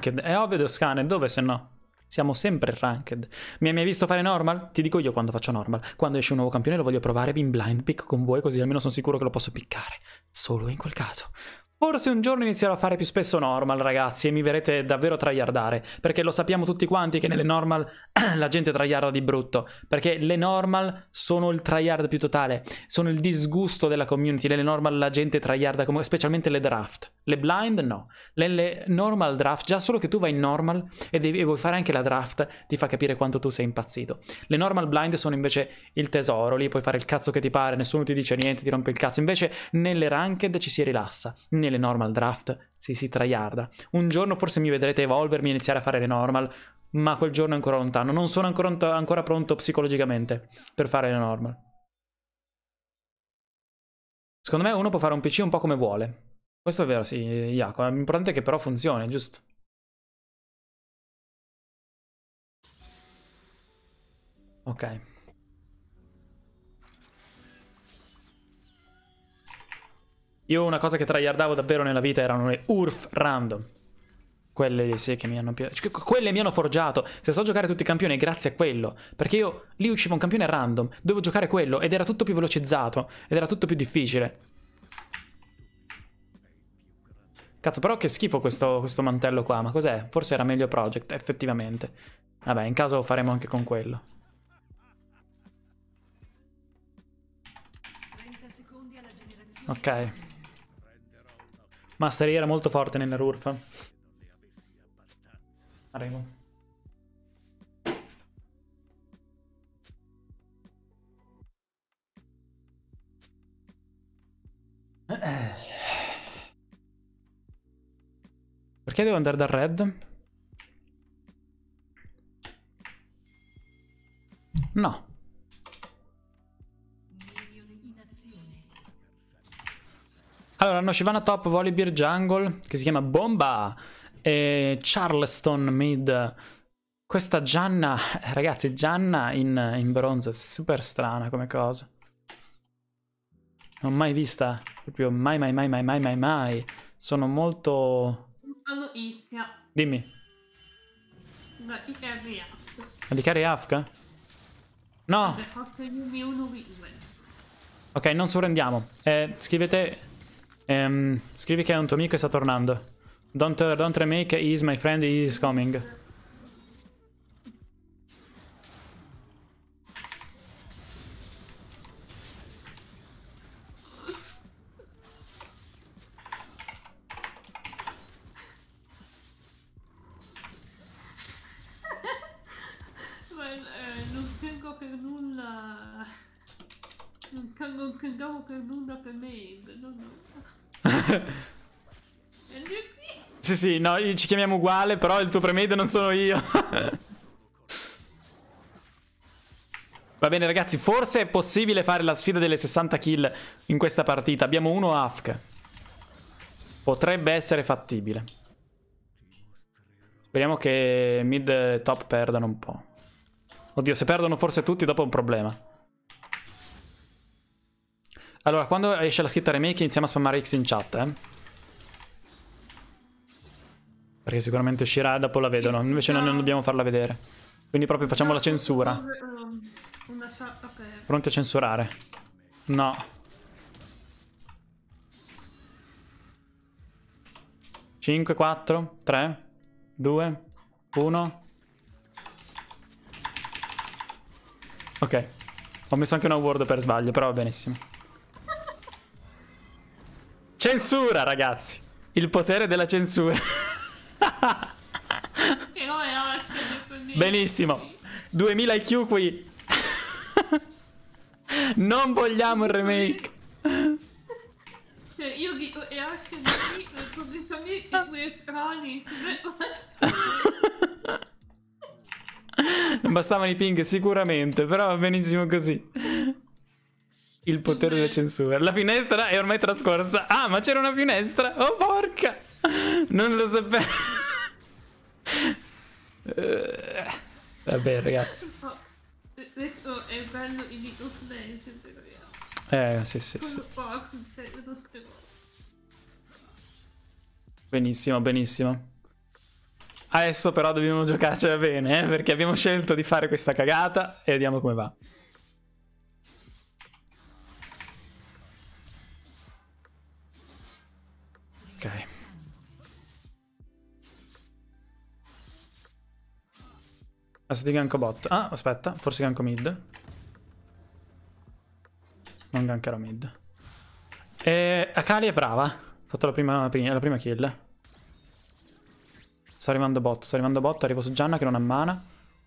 ranked. È ovvio, Scanner, dove se no? Siamo sempre ranked. Mi hai mai visto fare normal? Ti dico io quando faccio normal. Quando esce un nuovo campione lo voglio provare in blind pick con voi, così almeno sono sicuro che lo posso piccare. Solo in quel caso. Forse un giorno inizierò a fare più spesso normal, ragazzi, e mi verrete davvero tryhardare, perché lo sappiamo tutti quanti che nelle normal la gente tryharda di brutto, perché le normal sono il tryhard più totale, sono il disgusto della community. Nelle normal la gente tryharda, specialmente le draft. Le blind no, le normal draft, già solo che tu vai in normal e vuoi fare anche la draft ti fa capire quanto tu sei impazzito. Le normal blind sono invece il tesoro, lì puoi fare il cazzo che ti pare, nessuno ti dice niente, ti rompe il cazzo. Invece nelle ranked ci si rilassa, nelle normal draft si tryharda. Un giorno forse mi vedrete evolvermi e iniziare a fare le normal, ma quel giorno è ancora lontano. Non sono ancora pronto psicologicamente per fare le normal. Secondo me uno può fare un PC un po' come vuole. Questo è vero, sì, Jacopo. L'importante è che però funzioni, giusto? Ok. Io una cosa che tryhardavo davvero nella vita erano le URF random. Quelle sì che mi hanno quelle mi hanno forgiato. Se so giocare tutti i campioni è grazie a quello. Perché io lì usciva un campione random, dovevo giocare quello ed era tutto più velocizzato ed era tutto più difficile. Cazzo, però che schifo questo mantello qua. Ma cos'è? Forse era meglio Project, effettivamente. Vabbè, in caso faremo anche con quello. Ok. Mastery era molto forte nella Rurfa. Arrivo. Perché devo andare dal red? No. Allora, hanno Shyvana top, Volibear jungle, che si chiama Bomba, e Charleston mid. Questa Gianna, ragazzi, Gianna in bronzo, è super strana come cosa. Non ho mai vista, proprio mai. Sono molto... Dimmi. Ma di Carry Afka? No! Ok, non surrendiamo. Scrivete... scrivi che è un tuo amico e sta tornando. Don't remake, he is my friend, he is coming. Non tengo per nulla. Non credevo per nulla per me. Sì, no, ci chiamiamo uguale, però il tuo premade non sono io. Va bene, ragazzi, forse è possibile fare la sfida delle 60 kill in questa partita. Abbiamo uno AFK. Potrebbe essere fattibile. Speriamo che mid e top perdano un po'. Oddio, se perdono forse tutti, dopo è un problema. Allora, quando esce la scritta remake iniziamo a spammare X in chat, Perché sicuramente uscirà e dopo la vedono. Invece noi non dobbiamo farla vedere. Quindi proprio facciamo la censura. Pronti a censurare? No. Cinque, 4, 3, 2, 1. Ok. Ho messo anche una word per sbaglio, però va benissimo. Censura, ragazzi. Il potere della censura. Benissimo. 2000 IQ qui. Non vogliamo il remake. Io dico e anche lì completamente due croni. Non bastavano i ping sicuramente, però va benissimo così. Il potere della censura. La finestra è ormai trascorsa. Ah, ma c'era una finestra. Oh, porca. Non lo sapevo. Vabbè, ragazzi. Questo è bello in League of Legends. Sì. Benissimo, benissimo. Adesso però dobbiamo giocarcela bene, perché abbiamo scelto di fare questa cagata e vediamo come va. Ok. Adesso ti ganko bot. Ah, aspetta, forse ganko mid. Non gankerò mid. E Akali è brava. Ha fatto la prima kill. Sto arrivando bot, arrivo su Gianna che non ha mana.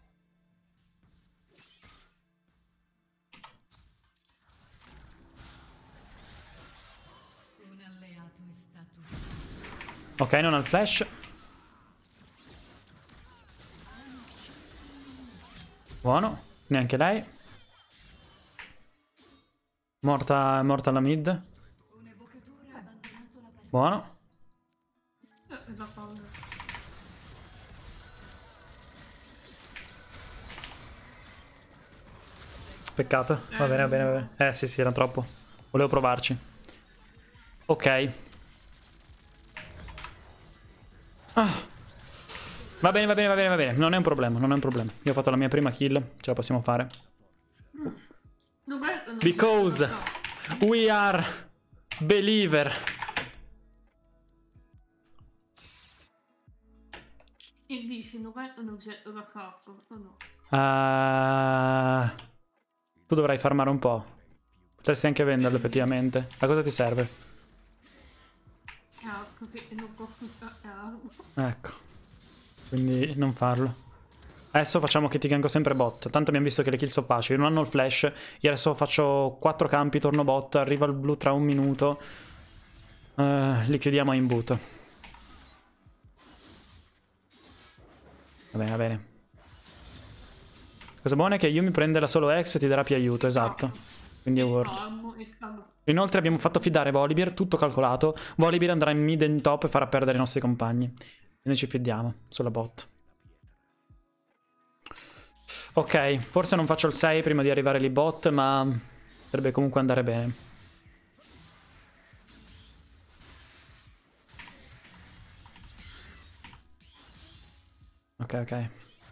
Ok, non ha il flash. Buono, neanche lei. Morta la mid. Buono. Da paura. Peccato. Va bene, va bene, va bene. Sì, era troppo. Volevo provarci. Ok. Ah. Va bene, va bene, va bene, va bene. Non è un problema, non è un problema. Io ho fatto la mia prima kill. Ce la possiamo fare. Because we are believer. E dici, non c'è la cacco, o no? Tu dovrai farmare un po'. Potresti anche venderlo effettivamente. A cosa ti serve? Cacco, che non posso usare. Ecco. Quindi non farlo. Adesso facciamo che ti ganko sempre bot. Tanto abbiamo visto che le kill sono facili. Non hanno il flash. Io adesso faccio 4 campi, torno bot. Arriva il blu tra un minuto. Li chiudiamo a imbuto. Va bene, va bene. La cosa buona è che Yumi prende la solo X e ti darà più aiuto, esatto. Quindi è worth. Inoltre abbiamo fatto fidare Volibear, tutto calcolato. Volibear andrà in mid e in top e farà perdere i nostri compagni. Quindi ci fidiamo sulla bot. Ok, forse non faccio il 6 prima di arrivare lì bot, ma potrebbe comunque andare bene. Ok, ok.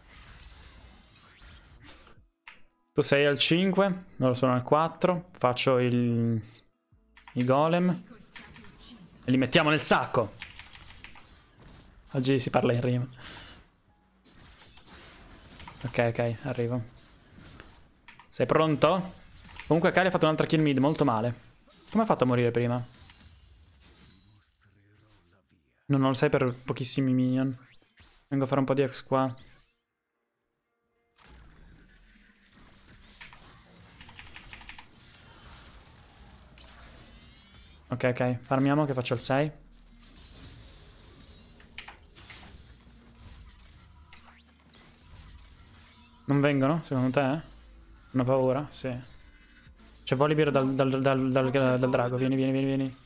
Tu sei al 5, loro sono al 4. Faccio i golem e li mettiamo nel sacco. Oggi si parla in rima. Ok, ok, arrivo. Sei pronto? Comunque Kali ha fatto un'altra kill mid, molto male. Come ha fatto a morire prima? Non lo sai per pochissimi minion. Vengo a fare un po' di X qua. Ok, ok, farmiamo che faccio il 6. Non vengono, secondo te? Hanno paura? Sì. C'è Volibear dal drago, vieni, vieni, vieni, vieni.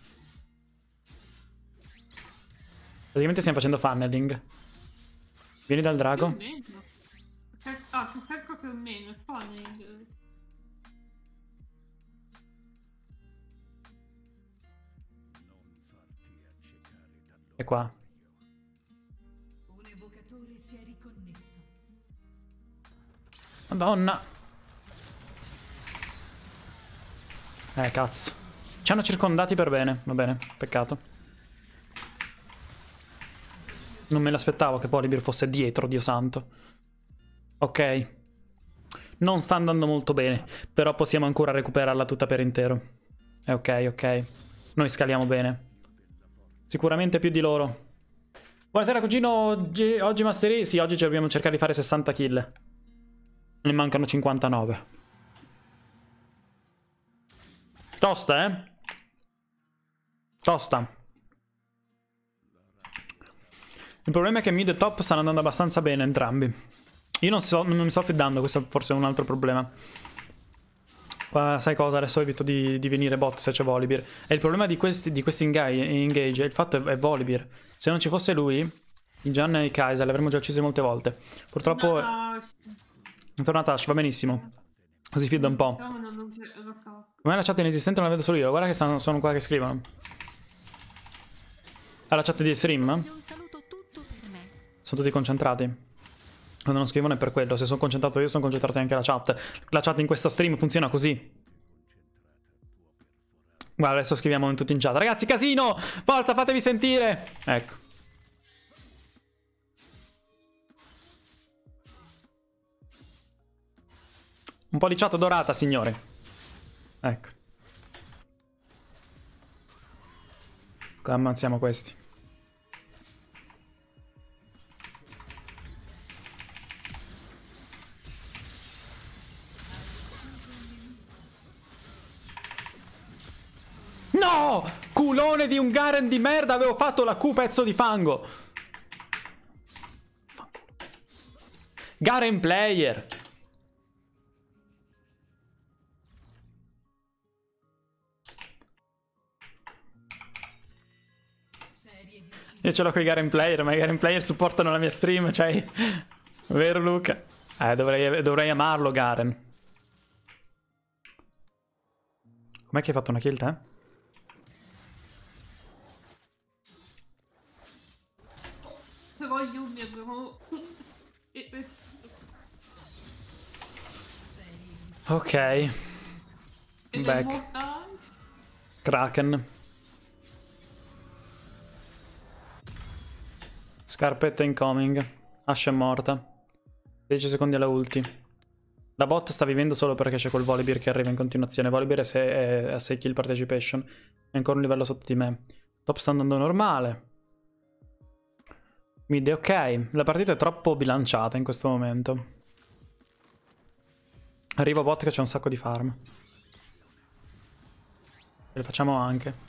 Praticamente stiamo facendo funneling. Vieni dal drago. Ah, tu fai proprio meno, funneling. È qua. Un evocatore si è riconnesso. Madonna. Cazzo. Ci hanno circondati per bene. Va bene, peccato. Non me l'aspettavo che Volibear fosse dietro, Dio santo. Ok. Non sta andando molto bene, però possiamo ancora recuperarla tutta per intero. È ok, ok. Noi scaliamo bene. Sicuramente più di loro. Buonasera cugino, oggi Mastery? Sì, oggi dobbiamo cercare di fare 60 kill. Ne mancano 59. Tosta, eh? Tosta. Il problema è che mid e top stanno andando abbastanza bene entrambi. Io non mi sto fidando, questo forse è un altro problema. Sai cosa? Adesso evito di venire bot se c'è Volibear. E il problema di questi engage, il fatto è Volibear. Se non ci fosse lui, i Gian e i Kai'Sa li avremmo già uccisi molte volte. Purtroppo è tornata Ash, va benissimo. Così fidda un po'. Com'è la chat inesistente? Non la vedo solo io. Guarda che sono qua che scrivono. Alla chat di stream? Sono tutti concentrati. Quando non scrivono è per quello. Se sono concentrato io, sono concentrato anche la chat. La chat in questo stream funziona così. Guarda, adesso scriviamo tutti in chat. Ragazzi, casino! Forza, fatevi sentire! Ecco. Un po' di chat dorata, signore. Ecco. Ammazziamo questi. No! Culone di un Garen di merda, avevo fatto la Q pezzo di fango. Garen player. Io ce l'ho con i Garen player, ma i Garen player supportano la mia stream, cioè... Vero Luca? Dovrei amarlo Garen. Com'è che hai fatto una kill te? Però io mi avevo... Ok. Back. Kraken. Scarpetta incoming. Ashe è morta. 10 secondi alla ulti. La bot sta vivendo solo perché c'è quel Volibear che arriva in continuazione. Volibear è a 6 kill participation. È ancora un livello sotto di me. Top sta andando normale. Mid è ok. La partita è troppo bilanciata in questo momento. Arriva bot che c'è un sacco di farm. Le facciamo anche.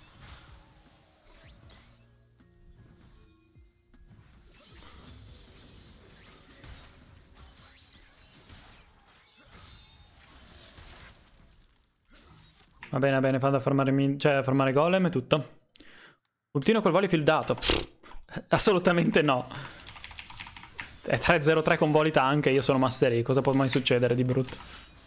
Va bene, vado a farmare, cioè a farmare golem e tutto. Ultino col voli fieldato. Assolutamente no. È 3-0-3 con voli tank e io sono Master Yi. Cosa può mai succedere di brutto?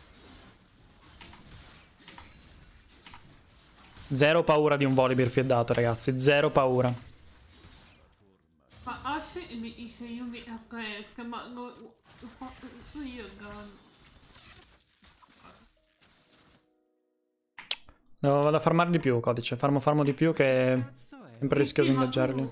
Zero paura di un Volibear fieldato, ragazzi. Zero paura. Ma Ashe mi dice io mi apprezzo, ma non... Io non... No, vado a farmare di più, codice. Farmo di più che è sempre rischioso ingaggiarli.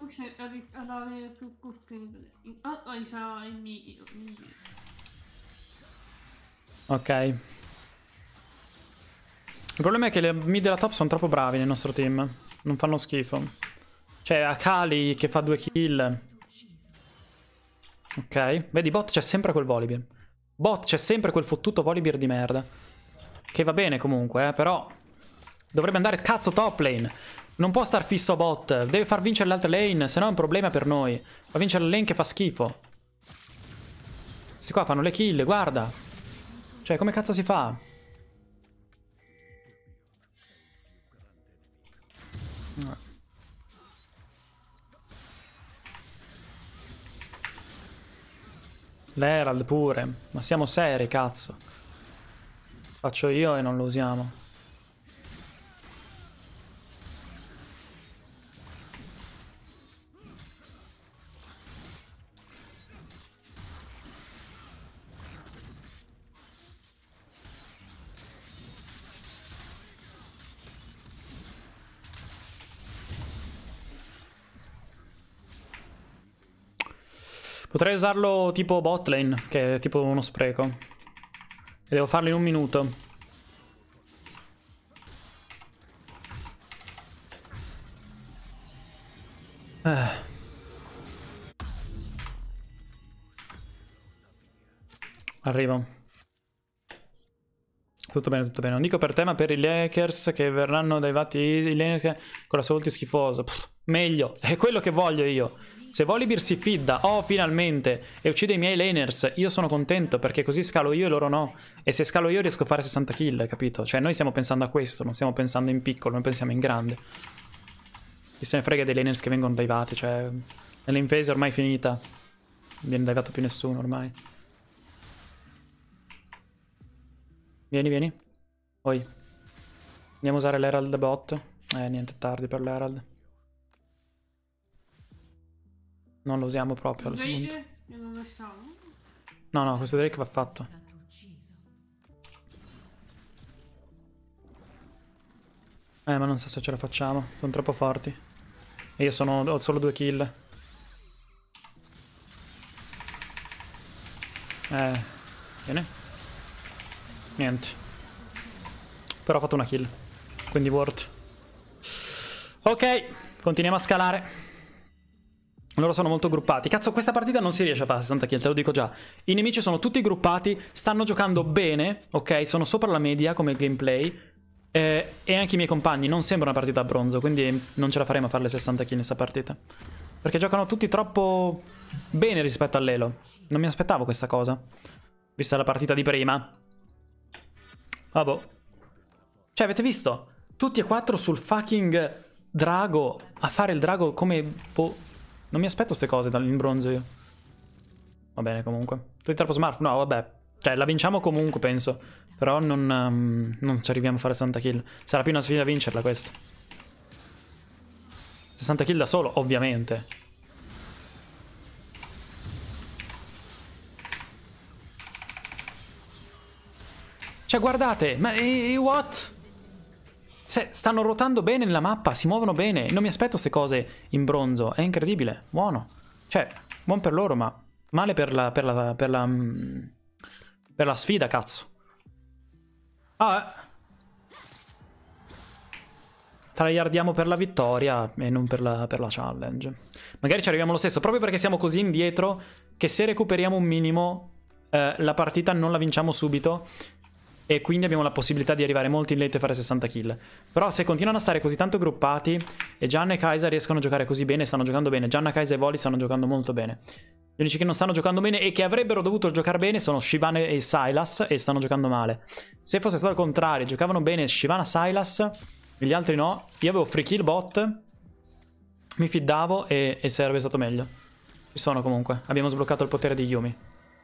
Ok. Il problema è che le mid e la top sono troppo bravi nel nostro team. Non fanno schifo. Cioè, Akali che fa 2 kill. Ok. Vedi, bot c'è sempre quel Volibear. Bot c'è sempre quel fottuto Volibear di merda. Che va bene comunque, però... Dovrebbe andare cazzo top lane. Non può star fisso a bot. Deve far vincere le altre lane, se no è un problema per noi. Fa vincere la lane che fa schifo. Questi qua fanno le kill, guarda. Cioè, come cazzo si fa? L'Herald pure. Ma siamo seri, cazzo. Faccio io e non lo usiamo. Potrei usarlo tipo bot lane, che è tipo uno spreco. E devo farlo in 1 minuto. Arrivo. Tutto bene, tutto bene. Non dico per te, ma per i Lakers che verranno dai vati i Lakers con la sua ulti schifoso. Pff, meglio, è quello che voglio io. Se Volibear si fidda, oh finalmente, e uccide i miei laners, io sono contento perché così scalo io e loro no. E se scalo io riesco a fare 60 kill, capito? Cioè noi stiamo pensando a questo, non stiamo pensando in piccolo, noi pensiamo in grande. Chi se ne frega dei laners che vengono daivati, cioè... Nell'invase ormai è finita. Non viene daivato più nessuno ormai. Vieni, vieni. Poi. Andiamo a usare l'Herald bot. Niente, tardi per l'Herald. Non lo usiamo proprio al secondo. Drake che non lasciamo. No, no, questo Drake va fatto. Stato ucciso. Ma non so se ce la facciamo. Sono troppo forti. E io ho solo 2 kill. Bene. Niente. Però ho fatto una kill. Quindi worth. Ok, continuiamo a scalare. Loro sono molto gruppati. Cazzo, questa partita non si riesce a fare 60 kill, te lo dico già. I nemici sono tutti gruppati, stanno giocando bene, ok? Sono sopra la media come gameplay. E anche i miei compagni, non sembra una partita a bronzo, quindi non ce la faremo a fare le 60 kill in questa partita. Perché giocano tutti troppo bene rispetto all'Elo. Non mi aspettavo questa cosa, vista la partita di prima. Vabbè. Cioè, avete visto? Tutti e 4 sul fucking drago, a fare il drago come... Non mi aspetto queste cose in bronzo io. Va bene comunque. Tutti troppo smart? No, vabbè. Cioè, la vinciamo comunque, penso. Però non ci arriviamo a fare 60 kill. Sarà più una sfida a vincerla questa. 60 kill da solo, ovviamente. Cioè, guardate. Ma what? Stanno ruotando bene nella mappa, si muovono bene. Non mi aspetto queste cose in bronzo. È incredibile. Buono. Cioè, buon per loro, ma male per la sfida, cazzo. Tryhardiamo per la vittoria e non per la challenge. Magari ci arriviamo lo stesso, proprio perché siamo così indietro che se recuperiamo un minimo la partita non la vinciamo subito. E quindi abbiamo la possibilità di arrivare molto in late e fare 60 kill. Però se continuano a stare così tanto gruppati e Gianna e Kai'Sa riescono a giocare così bene, stanno giocando bene. Gianna, Kai'Sa e Voli stanno giocando molto bene. Gli unici che non stanno giocando bene e che avrebbero dovuto giocare bene sono Shyvana e Sylas e stanno giocando male. Se fosse stato il contrario, giocavano bene Shyvana, Sylas e gli altri no, io avevo free kill bot, mi fiddavo e sarebbe stato meglio. Ci sono comunque, abbiamo sbloccato il potere di Yuumi.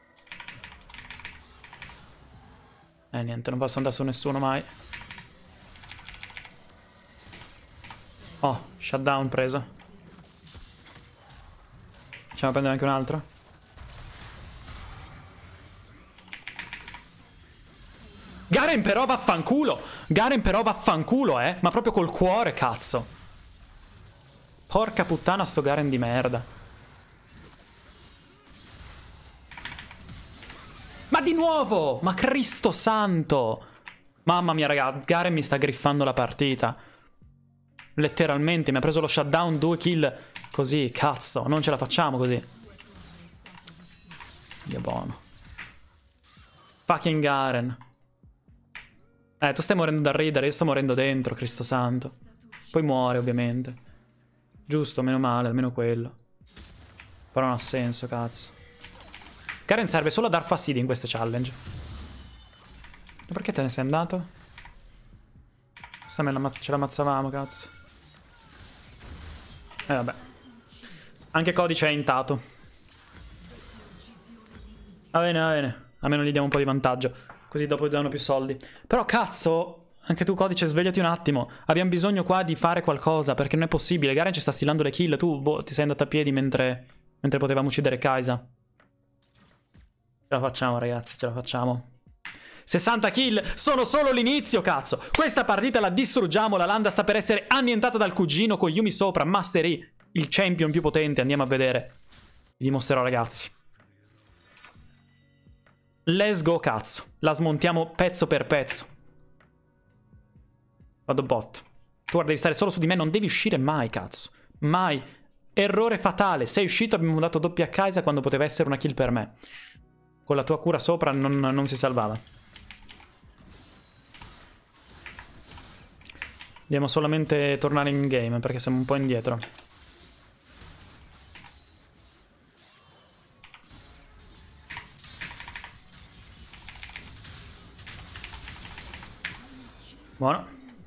Niente, non posso andare su nessuno mai. Oh, shutdown preso. Facciamo prendere anche un altro. Garen però vaffanculo. Garen però vaffanculo, ma proprio col cuore, cazzo. Porca puttana sto Garen di merda. Ma di nuovo! Ma Cristo santo! Mamma mia, ragazzi, Garen mi sta griffando la partita. Letteralmente, mi ha preso lo shutdown, 2 kill. Così, cazzo, non ce la facciamo così. Dio buono. Fucking Garen. Tu stai morendo da ridere, io sto morendo dentro, Cristo santo. Poi muore, ovviamente. Giusto, meno male, almeno quello. Però non ha senso, cazzo. Garen serve solo a dar fastidio in queste challenge. E perché te ne sei andato? Questa ce l'ammazzavamo, cazzo. Vabbè. Anche Codice è intato. Va bene, va bene. Almeno gli diamo un po' di vantaggio. Così dopo gli danno più soldi. Però cazzo, anche tu Codice, svegliati un attimo. Abbiamo bisogno qua di fare qualcosa, perché non è possibile. Garen ci sta stillando le kill. Tu, ti sei andato a piedi mentre potevamo uccidere Kai'Sa. Ce la facciamo, ragazzi, ce la facciamo. 60 kill sono solo l'inizio, cazzo. Questa partita la distruggiamo. La Landa sta per essere annientata dal cugino con Yuumi sopra. Master Yi, il champion più potente. Andiamo a vedere. Vi dimostrerò, ragazzi. Let's go, cazzo. La smontiamo pezzo per pezzo. Vado bot. Tu ora devi stare solo su di me. Non devi uscire mai, cazzo. Mai. Errore fatale. Sei uscito, abbiamo dato doppia a Kai'Sa quando poteva essere una kill per me. Con la tua cura sopra non si salvava. Dobbiamo solamente tornare in game perché siamo un po' indietro. Buono.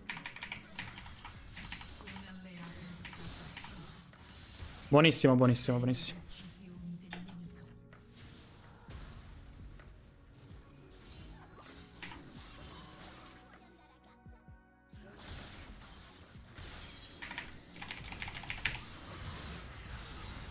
Buonissimo, buonissimo, buonissimo.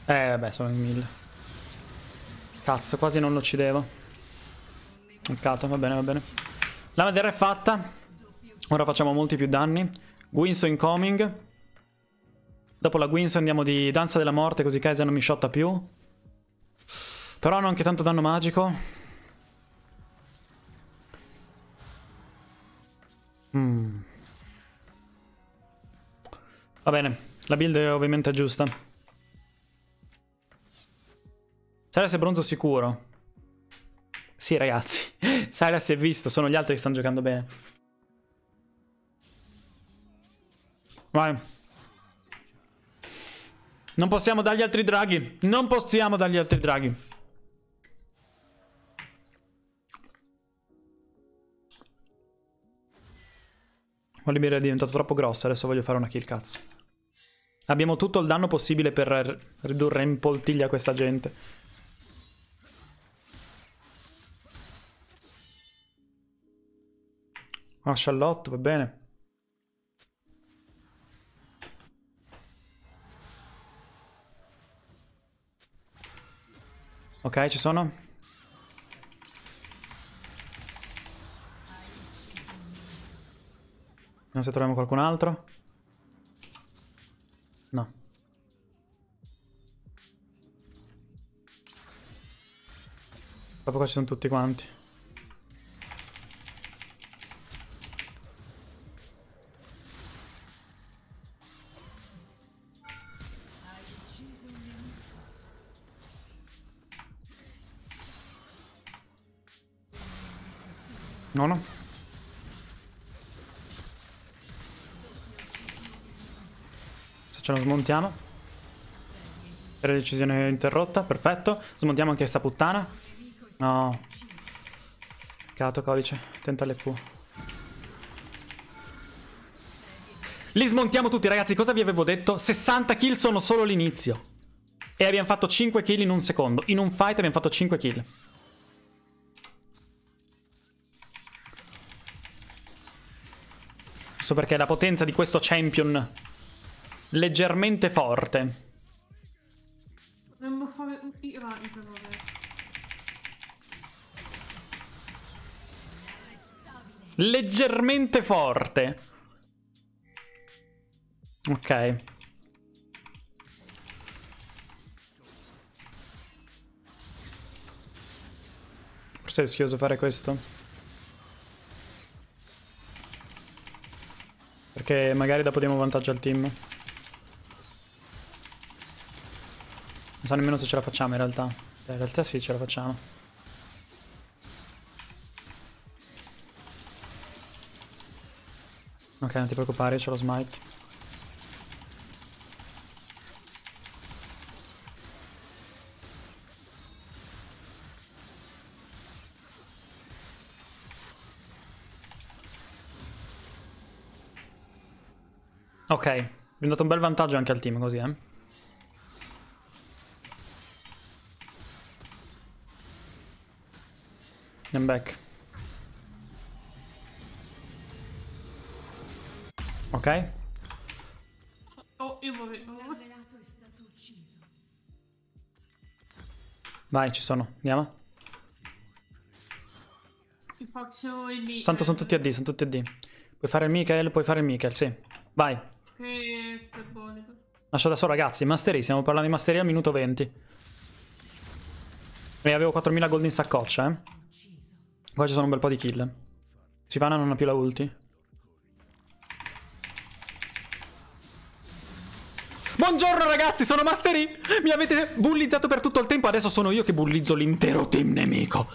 Vabbè, sono in 1000. Cazzo, quasi non lo uccidevo. Peccato, va bene, va bene. La madera è fatta. Ora facciamo molti più danni. Guinso incoming. Dopo la Guinso andiamo di danza della morte, così Kai'Sa non mi shotta più. Però hanno anche tanto danno magico. Va bene, la build è ovviamente giusta. Sylas è bronzo sicuro. Sì, ragazzi. Sylas si è visto, sono gli altri che stanno giocando bene. Vai. Non possiamo dargli altri draghi. Non possiamo dargli altri draghi. Volibear è diventato troppo grosso, adesso voglio fare una kill, cazzo. Abbiamo tutto il danno possibile per ridurre in poltiglia questa gente. Ah, Charlotte, va bene. Ok, ci sono. Vediamo se troviamo qualcun altro. No. Proprio qua ci sono tutti quanti. No, no. Se ce lo smontiamo. Per decisione interrotta, perfetto. Smontiamo anche questa puttana. No. Peccato, codice. Tenta l'EQ. Li smontiamo tutti, ragazzi. Cosa vi avevo detto? 60 kill sono solo l'inizio. E abbiamo fatto 5 kill in un secondo. In un fight abbiamo fatto 5 kill. Perché la potenza di questo champion leggermente forte. Dovremmo fare tutti i vari però adesso. Leggermente forte. Ok. Forse è rischioso fare questo. Perché magari dopo diamo vantaggio al team. Non so nemmeno se ce la facciamo in realtà. In realtà sì, ce la facciamo. Ok, non ti preoccupare, io c'ho lo smite. Ok, vi ho dato un bel vantaggio anche al team così, eh. Andiamo back. Ok. Oh, io vorrei... L'allenato è stato ucciso. Vai, ci sono. Andiamo. Ti faccio il lì. Tanto sono tutti AD, sono tutti AD. Puoi fare il Michael, puoi fare il Michael, sì. Vai. Che buono. Lascio adesso, ragazzi. Mastery, stiamo parlando di Mastery al minuto 20. E avevo 4000 gold in saccoccia, eh. Qua ci sono un bel po' di kill. Sivana non ha più la ulti. Buongiorno ragazzi, sono Mastery. Mi avete bullizzato per tutto il tempo. Adesso sono io che bullizzo l'intero team nemico.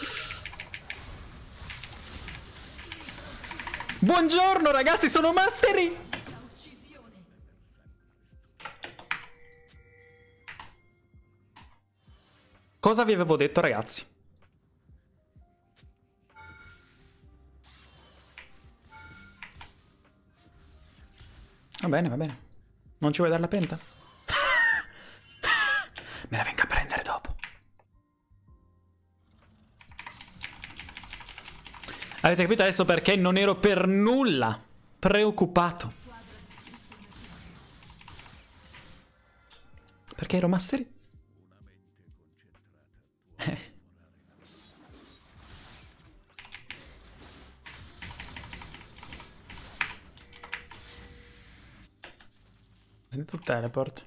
Buongiorno ragazzi, sono Mastery. Cosa vi avevo detto, ragazzi? Va bene, va bene. Non ci vuoi dare la penta? Me la vengo a prendere dopo. Avete capito adesso perché non ero per nulla preoccupato? Perché ero Mastery? sentito il teleport.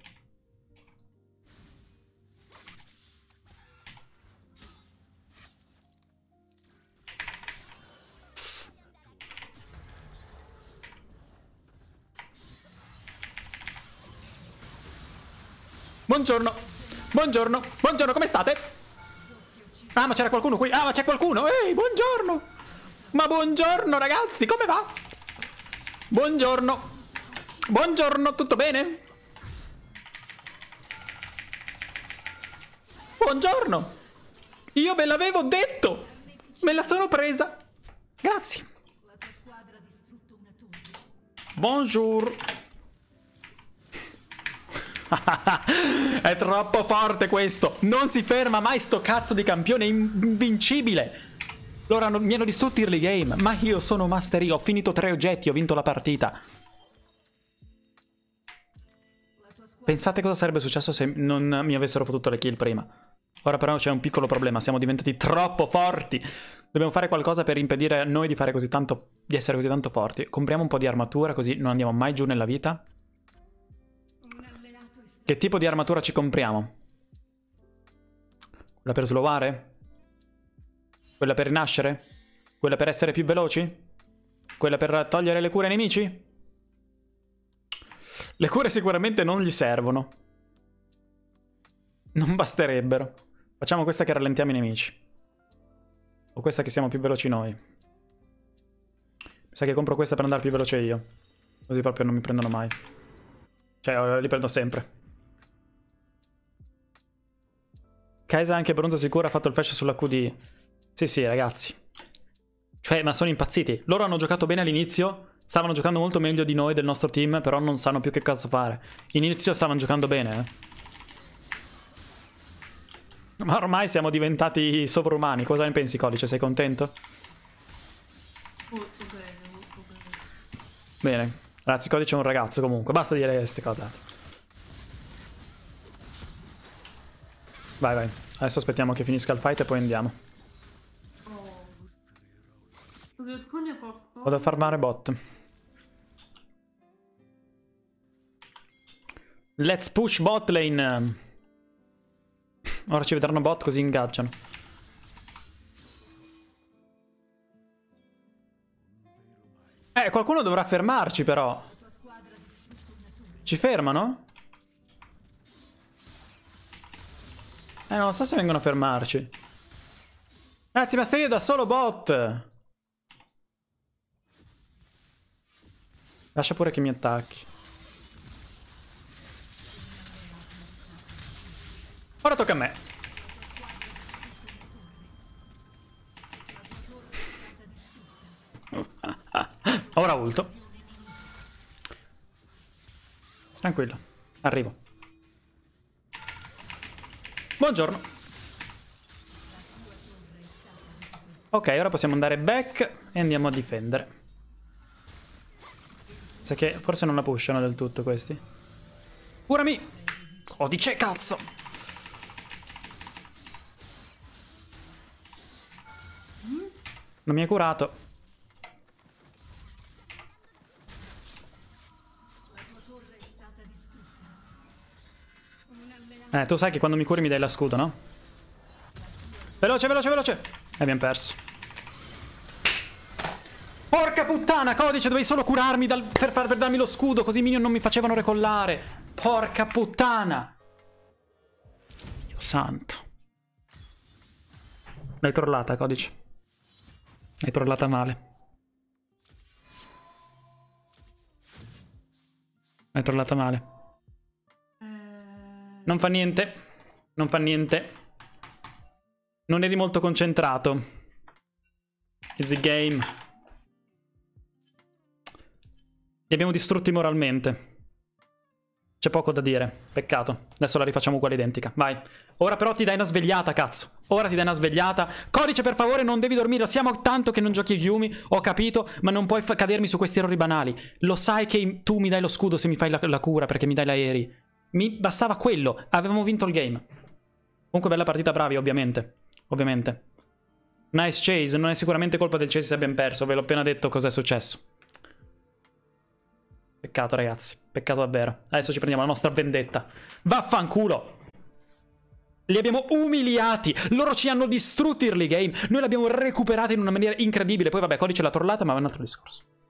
Buongiorno. Buongiorno. Buongiorno, come state? Ah, ma c'era qualcuno qui. Ah, ma c'è qualcuno. Ehi, buongiorno. Ma buongiorno, ragazzi, come va? Buongiorno. Buongiorno, tutto bene? Buongiorno. Io ve l'avevo detto. Me la sono presa. Grazie. Bonjour. È troppo forte questo. Non si ferma mai sto cazzo di campione invincibile. Loro mi hanno distrutto early game. Ma io sono Master Yi. Ho finito 3 oggetti. Ho vinto la partita. Pensate cosa sarebbe successo se non mi avessero fottuto le kill prima. Ora però c'è un piccolo problema. Siamo diventati troppo forti. Dobbiamo fare qualcosa per impedire a noi di fare così tanto, di essere così tanto forti. Compriamo un po' di armatura così non andiamo mai giù nella vita. Che tipo di armatura ci compriamo? Quella per sloware? Quella per rinascere? Quella per essere più veloci? Quella per togliere le cure ai nemici? Le cure sicuramente non gli servono. Non basterebbero. Facciamo questa che rallentiamo i nemici. O questa che siamo più veloci noi. Mi sa che compro questa per andare più veloce io. Così proprio non mi prendono mai. Cioè, li prendo sempre. Kaisa anche bronza sicura ha fatto il flash sulla QD. Sì, sì, ragazzi. Cioè, ma sono impazziti. Loro hanno giocato bene all'inizio. Stavano giocando molto meglio di noi, del nostro team. Però non sanno più che cazzo fare. Inizio stavano giocando bene, Ma ormai siamo diventati sovrumani. Cosa ne pensi, Codice? Sei contento? Molto bene, molto bene. Bene. Ragazzi, Codice è un ragazzo comunque. Basta dire queste cose. Vai, vai. Adesso aspettiamo che finisca il fight e poi andiamo. Oh. Alcuni a poco. Vado a farmare bot. Let's push bot lane. Ora ci vedranno bot così ingaggiano. Qualcuno dovrà fermarci però. Ci fermano? Non so se vengono a fermarci. Ragazzi, Master Yi è da solo bot. Lascia pure che mi attacchi. Ora tocca a me. Ora ulto. Tranquillo. Arrivo. Buongiorno. Ok, ora possiamo andare back e andiamo a difendere. Sa che forse non la pushano del tutto questi. Curami! Codice, cazzo! Non mi hai curato. Tu sai che quando mi curi mi dai la scudo, no? Veloce, veloce, veloce! E abbiamo perso. Porca puttana, Codice, dovevi solo curarmi per darmi lo scudo, così i minion non mi facevano recollare. Porca puttana! Dio santo. L'hai trollata, Codice. L'hai trollata male. L'hai trollata male. Non fa niente. Non fa niente. Non eri molto concentrato. Easy game. Li abbiamo distrutti moralmente. C'è poco da dire. Peccato. Adesso la rifacciamo uguale identica. Vai. Ora però ti dai una svegliata, cazzo. Ora ti dai una svegliata. Codice, per favore, non devi dormire. Siamo tanto che non giochi Yumi. Ho capito, ma non puoi cadermi su questi errori banali. Lo sai che tu mi dai lo scudo se mi fai la cura, perché mi dai l'aerei. Mi bastava quello. Avevamo vinto il game. Comunque bella partita, bravi, ovviamente. Ovviamente. Nice chase. Non è sicuramente colpa del chase se abbiamo perso. Ve l'ho appena detto cosa è successo. Peccato, ragazzi. Peccato davvero. Adesso ci prendiamo la nostra vendetta. Vaffanculo! Li abbiamo umiliati. Loro ci hanno distrutti early game. Noi l'abbiamo recuperata in una maniera incredibile. Poi vabbè, codice la trollata, ma è un altro discorso.